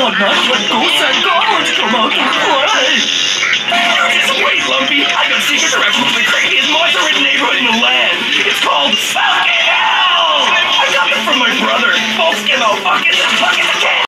night when ghosts and goblins come out to play. Just wait, Lumpy. I got secret directions to the craziest monster-ridden neighborhood in the land. It's called Falcon.